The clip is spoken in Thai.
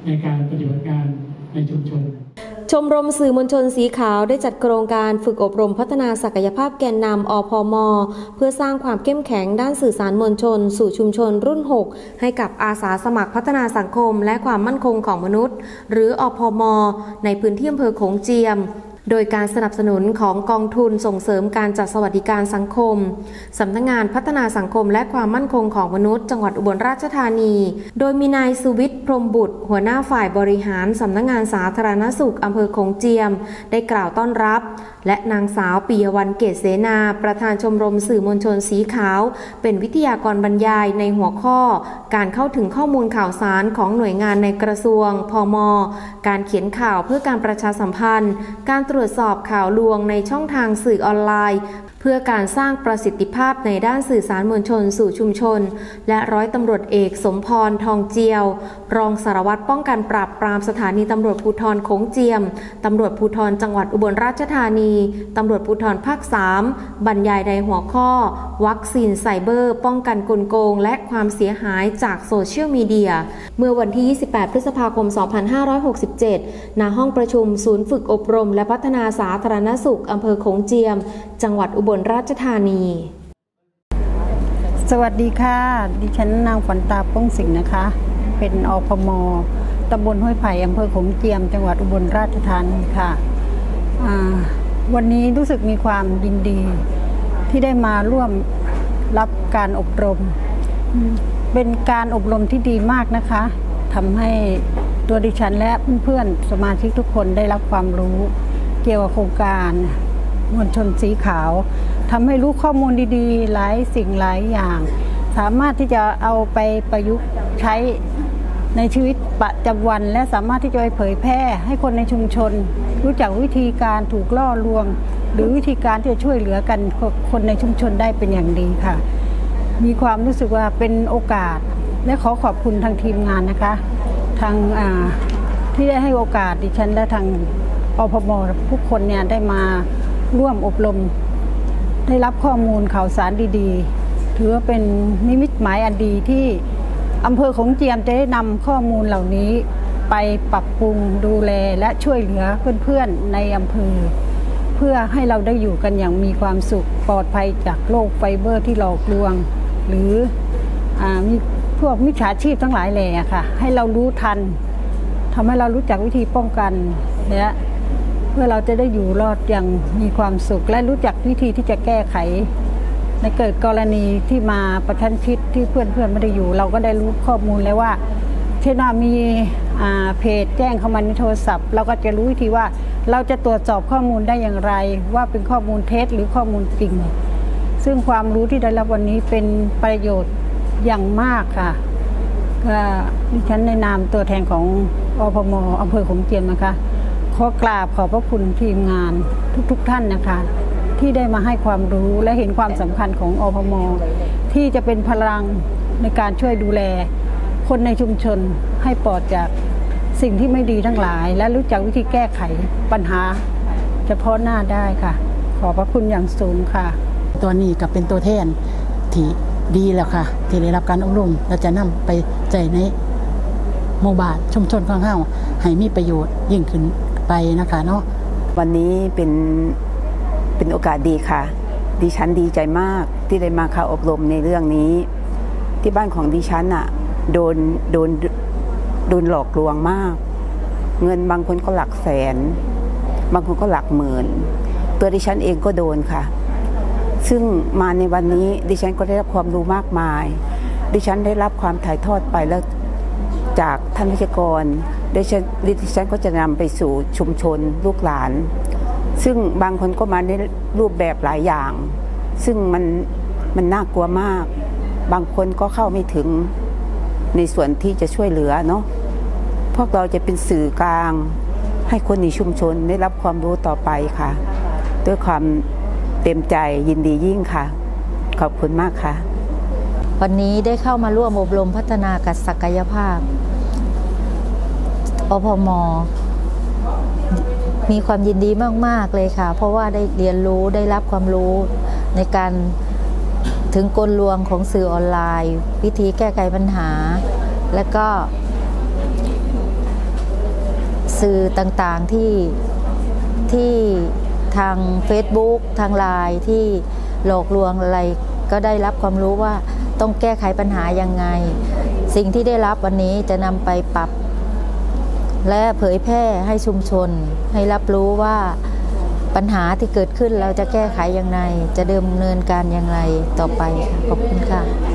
ในการปฏิบัติงานในชุมชนชมรมสื่อมวลชนสีขาวได้จัดโครงการฝึกอบรมพัฒนาศักยภาพแกนนำอพม.เพื่อสร้างความเข้มแข็งด้านสื่อสารมวลชนสู่ชุมชนรุ่น 6 ให้กับอาสาสมัครพัฒนาสังคมและความมั่นคงของมนุษย์หรืออพม.ในพื้นที่อำเภอโขงเจียมโดยการสนับสนุนของกองทุนส่งเสริมการจัดสวัสดิการสังคมสำนักงานพัฒนาสังคมและความมั่นคงของมนุษย์จังหวัดอุบลราชธานีโดยมีนายสุวิทย์พรหมบุตรหัวหน้าฝ่ายบริหารสำนักงานสาธารณสุขอำเภอโขงเจียมได้กล่าวต้อนรับและนางสาวปิยวรรณเกษเสนาประธานชมรมสื่อมวลชนสีขาวเป็นวิทยากรบรรยายในหัวข้อการเข้าถึงข้อมูลข่าวสารของหน่วยงานในกระทรวงพม.การเขียนข่าวเพื่อการประชาสัมพันธ์การตรวจสอบข่าวลวงในช่องทางสื่อออนไลน์เพื่อการสร้างประสิทธิภาพในด้านสื่อสารมวลชนสู่ชุมชนและร้อยตำรวจเอกสมพรทองเจียวรองสารวัตรป้องกันปราบปรามสถานีตำรวจภูธรโขงเจียมตำรวจภูธรจังหวัดอุบลราชธานีตำรวจภูธรภาค 3บรรยายในหัวข้อวัคซีนไซเบอร์ป้องกันกลโกงและความเสียหายจากโซเชียลมีเดียเมื่อวันที่ 28 พฤษภาคม 2567 ณ ห้องประชุมศูนย์ฝึกอบรมและพัฒนาสาธารณสุขอำเภอโขงเจียมจังหวัดอุบลราชธานีสวัสดีค่ะดิฉันนางขวัญตาป้องสิงห์นะคะเป็นอพม.ตำบลห้วยไผ่อำเภอโขงเจียมจังหวัดอุบลราชธานีค่ะวันนี้รู้สึกมีความยินดีที่ได้มาร่วมรับการอบรมเป็นการอบรมที่ดีมากนะคะทำให้ตัวดิฉันและเพื่อนๆสมาชิกทุกคนได้รับความรู้เกี่ยวกับโครงการมวลชนสีขาวทำให้รู้ข้อมูลดีๆหลายสิ่งหลายอย่างสามารถที่จะเอาไปประยุกต์ใช้ในชีวิตประจำวันและสามารถที่จะไปเผยแพร่ให้คนในชุมชนรู้จักวิธีการถูกล่อลวงหรือวิธีการที่จะช่วยเหลือกันคนในชุมชนได้เป็นอย่างดีค่ะมีความรู้สึกว่าเป็นโอกาสและขอขอบคุณทางทีมงานนะคะทางที่ได้ให้โอกาสดิฉันและทางอพม.ทุกคนเนี่ยได้มาร่วมอบรมได้รับข้อมูลข่าวสารดีๆถือว่าเป็นนิมิตหมายอันดีที่อำเภอโขงเจียมจะได้นำข้อมูลเหล่านี้ไปปรับปรุงดูแลและช่วยเหลือเพื่อนๆในอำเภอเพื่อให้เราได้อยู่กันอย่างมีความสุขปลอดภัยจากโรคไฟเบอร์ที่หลอกลวงหรือมีพวกมิจฉาชีพทั้งหลายแหล่ค่ะให้เรารู้ทันทำให้เรารู้จักวิธีป้องกันและเพื่อเราจะได้อยู่รอดอย่างมีความสุขและรู้จักวิธีที่จะแก้ไขในเกิดกรณีที่มาประชันชิดที่เพื่อนๆไม่ได้อยู่เราก็ได้รู้ข้อมูลแล้วว่าเช่นว่ามีเพจแจ้งเข้ามาในโทรศัพท์เราก็จะรู้วิธีว่าเราจะตรวจสอบข้อมูลได้อย่างไรว่าเป็นข้อมูลเท็จหรือข้อมูลจริงซึ่งความรู้ที่ได้รับวันนี้เป็นประโยชน์อย่างมากค่ะดิฉันในนามตัวแทนของอพม.อำเภอโขงเจียมนะคะขอกราบขอบพระคุณทีมงานทุกท่านนะคะที่ได้มาให้ความรู้และเห็นความสำคัญของอพม.ที่จะเป็นพลังในการช่วยดูแลคนในชุมชนให้ปลอดจากสิ่งที่ไม่ดีทั้งหลายและรู้จักวิธีแก้ไขปัญหาเฉพาะหน้าได้ค่ะขอบพระคุณอย่างสูงค่ะตัวนี้ก็เป็นตัวแทนที่ดีแล้วค่ะที่ได้รับการอบรมและจะนำไปใจในหมู่บ้านชุมชนของเราให้มีประโยชน์ยิ่งขึ้นไปนะคะเนาะวันนี้เป็นโอกาสดีค่ะดิฉันดีใจมากที่ได้มาเข้าอบรมในเรื่องนี้ที่บ้านของดิฉันอ่ะโดนหลอกลวงมากเงินบางคนก็หลักแสนบางคนก็หลักหมื่นตัวดิฉันเองก็โดนค่ะซึ่งมาในวันนี้ดิฉันก็ได้รับความรู้มากมายดิฉันได้รับความถ่ายทอดไปแล้วจากท่านวิทยากรดิฉันก็จะนำไปสู่ชุมชนลูกหลานซึ่งบางคนก็มาในรูปแบบหลายอย่างซึ่งมันน่ากลัวมากบางคนก็เข้าไม่ถึงในส่วนที่จะช่วยเหลือเนาะพวกเราจะเป็นสื่อกลางให้คนในชุมชนได้รับความรู้ต่อไปค่ะด้วยความเต็มใจยินดียิ่งค่ะขอบคุณมากค่ะวันนี้ได้เข้ามาร่วมอบรมพัฒนาศักยภาพอพม.มีความยินดีมากๆเลยค่ะเพราะว่าได้เรียนรู้ได้รับความรู้ในการถึงกลลวงของสื่อออนไลน์วิธีแก้ไขปัญหาและก็สื่อต่างๆที่ทาง Facebook ทาง LINE ที่หลอกลวงอะไรก็ได้รับความรู้ว่าต้องแก้ไขปัญหายังไงสิ่งที่ได้รับวันนี้จะนำไปปรับและเผยแพร่ให้ชุมชนให้รับรู้ว่าปัญหาที่เกิดขึ้นเราจะแก้ไขอย่างไรจะดำเนินการอย่างไรต่อไปค่ะขอบคุณค่ะ